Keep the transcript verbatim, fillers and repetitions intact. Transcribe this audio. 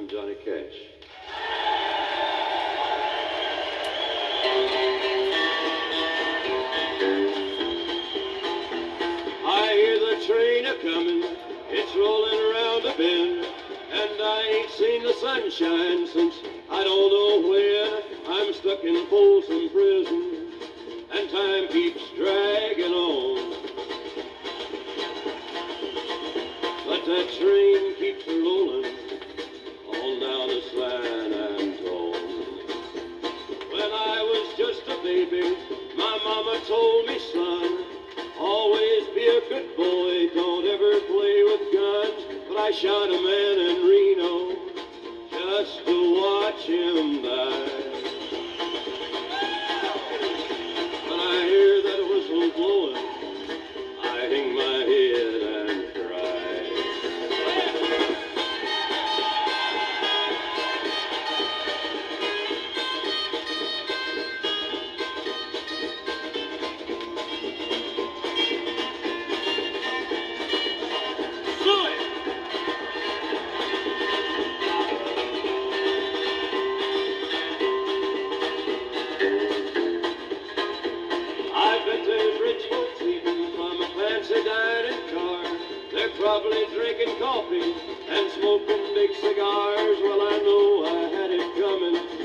Johnny Cash. I hear the train a-comin', it's rolling around a bend, and I ain't seen the sunshine since I don't know when. I'm stuck in Folsom Prison, and time keeps dragging on. But that train keeps rolling on down to San Antone. When I was just a baby, my mama told me, son, always be a good boy, don't ever play with guns. But I shot a man in Reno just to watch him die. When I hear that whistle blowing, I hang my head and cry. Probably drinking coffee and smoking big cigars. Well, I know I had it coming.